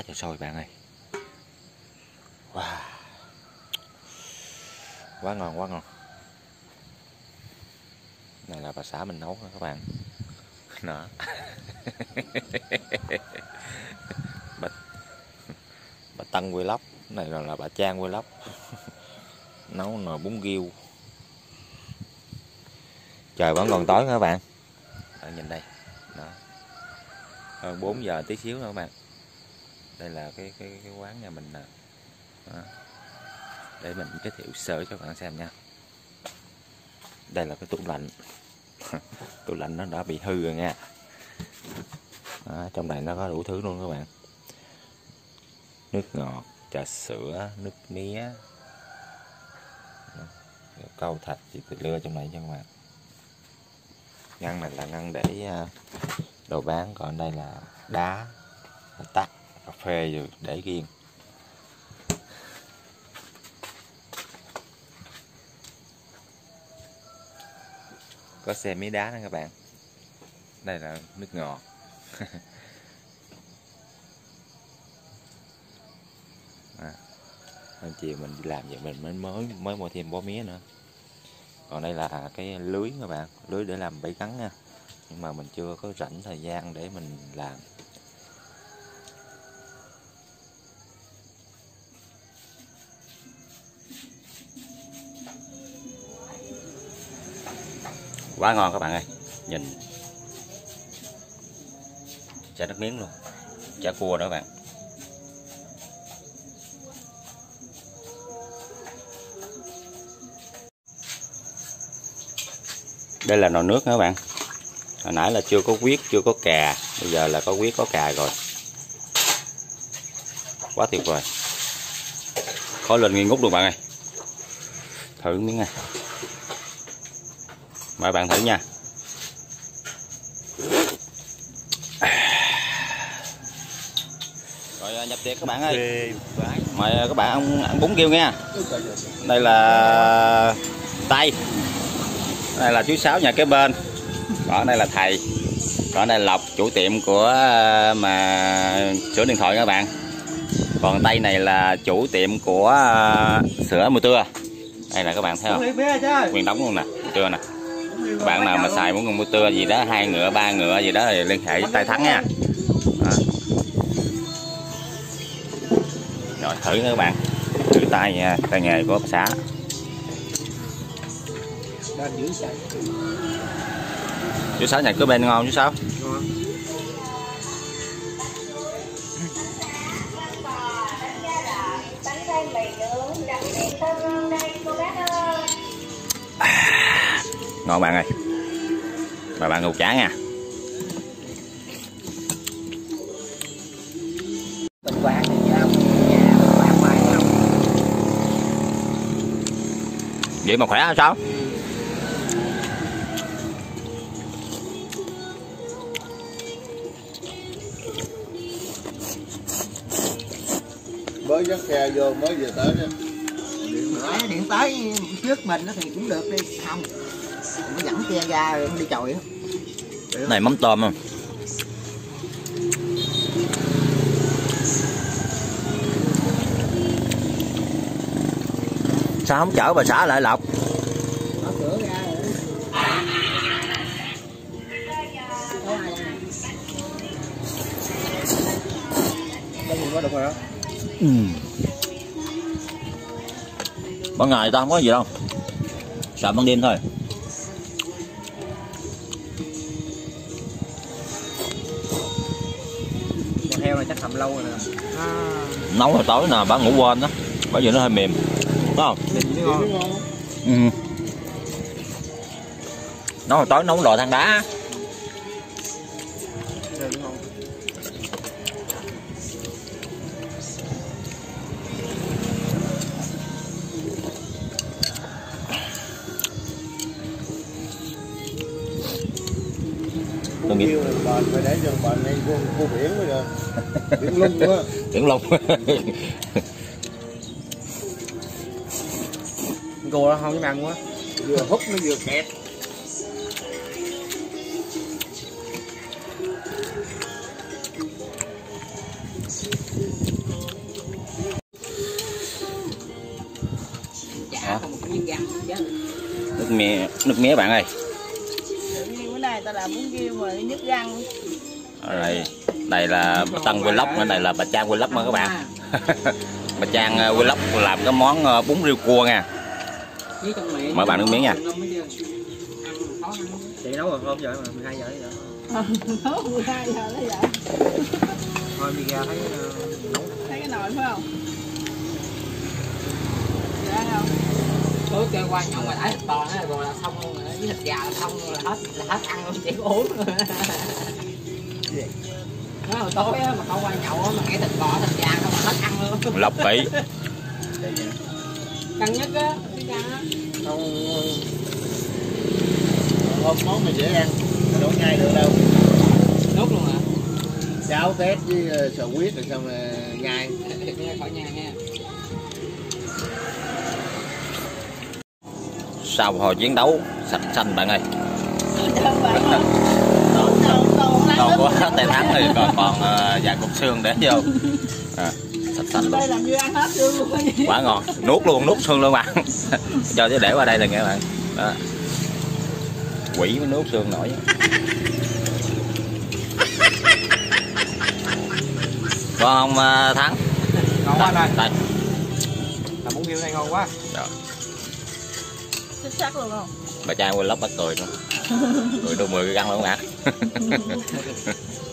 cho sôi bạn ơi. Wow, quá ngon quá ngon. Này là bà xã mình nấu nha các bạn. Đó. bà Tân Vlog, này là bà Trang Vlog. Nấu nồi bún riêu. Trời vẫn còn tối các bạn. Bạn nhìn đây. Đó. Hơn 4 giờ tí xíu nữa các bạn. Đây là cái quán nhà mình nè. Để mình giới thiệu sơ cho các bạn xem nha. Đây là cái tủ lạnh. Tủ lạnh nó đã bị hư rồi nha. Đó, trong này nó có đủ thứ luôn các bạn. Nước ngọt, trà sữa, nước mía, câu thạch chỉ lưa trong này cho các bạn. Ngăn này là ngăn để đồ bán, còn đây là đá, tắt, cà phê rồi để riêng. Có xe mía đá nữa các bạn. Đây là nước ngọt. Chiều mình đi làm vậy mình mới mua thêm bó mía nữa. Còn đây là cái lưới các bạn, lưới để làm bẫy cắn nha. Nhưng mà mình chưa có rảnh thời gian để mình làm. Quá ngon các bạn ơi. Nhìn chả nước miếng luôn. Chả cua đó các bạn. Đây là nồi nước các bạn. Hồi nãy là chưa có huyết, chưa có cà. Bây giờ là có huyết, có cà rồi. Quá tuyệt vời. Khói lên nghi ngút luôn bạn ơi. Thử miếng này. Mời bạn thử nha. Rồi nhập tiệc các bạn ơi. Mời các bạn ăn bún riêu nha. Đây là Tây. Đây là chú Sáu nhà kế bên. Còn đây là thầy. Còn đây là Lộc, chủ tiệm của mà sửa điện thoại các bạn. Còn Tây này là chủ tiệm của sữa mưa tưa. Đây là các bạn thấy không? Nguyên đóng luôn nè, tưa nè. Các bạn nào mà xài muốn mưa tưa gì đó, 2 ngựa, 3 ngựa gì đó thì liên hệ với Tay Thắng nha. Đó. Rồi thử nữa các bạn. Thử tay nha, tay nghề của bà xã. Chú Sáu nhà kế bên ngon chú Sáu. Ngon bạn ơi. Mời bạn ngục chả nha. Vậy mà khỏe hả sao? Mới dắt xe vô mới về tới đó. Điện tới trước mình thì cũng được đi, không nó dẫn xe ra rồi đi chồi. Này mắm tôm không? Sao không chở bà xã lại Lộc? Mở cửa ra Được rồi đó. Ban ngày tao không có gì đâu. Sợ ban đêm thôi. con heo này chắc hầm lâu rồi nè. Nấu hồi tối nè, bà ngủ quên đó. Bởi vì nó hơi mềm. Đúng không? Nấu hồi tối nấu lò than đá. Tôi nghĩ bền phải để cho bền này cua biển bây giờ. Biển lung quá. Biển lung. Cua đó không dám ăn quá. Vừa hút nó vừa kẹt. nước mía bạn ơi. Tự nhiên bữa nay ta làm bún riêu mà nhức răng. Đây là Tân Vlog, cái này là bà Trang Vlog mà các bạn. Bà Trang Vlog làm cái món bún riêu cua nha. Mời bạn nước miếng nha. Chị nấu rồi không vậy mà 12 giờ vậy? Nấu 12 giờ đó vậy. Thôi đi ra thấy nấu. Thấy cái nồi phải không? Dạ không? Tối kêu qua nhậu mà thấy thịt bò nó rồi là xong luôn rồi, với thịt gà là xong rồi, là hết ăn luôn, chỉ có uống rồi. Nói hồi tối á, mà không qua nhậu á, mà nghe thịt bò thịt gà không mà hết ăn luôn. Lọc kỹ. Căng nhất á, cái căng á. Không món mà dễ ăn, đâu nhai được đâu. Nốt luôn hả? Cháo tét với sò huyết rồi xong rồi nhai. Nghe khỏi nhà nha. Sau hồi chiến đấu sạch xanh bạn ơi. Còn có tay thắng thì còn vài cục xương để vô. Sạch xanh luôn. Đây làm như ăn hết xương luôn. Quá ngon, nuốt xương luôn bạn. Cho chứ để qua đây là nghe bạn. Đó. Quỷ mới nuốt xương nổi. Con không Thắng? Ngon quá anh ơi. Đây. Làm bún riêu này ngon quá. Rồi. Xuất sắc luôn không? Bà Trang quên lóc bắt cười luôn. Cười đôi 10 cái găng luôn hả?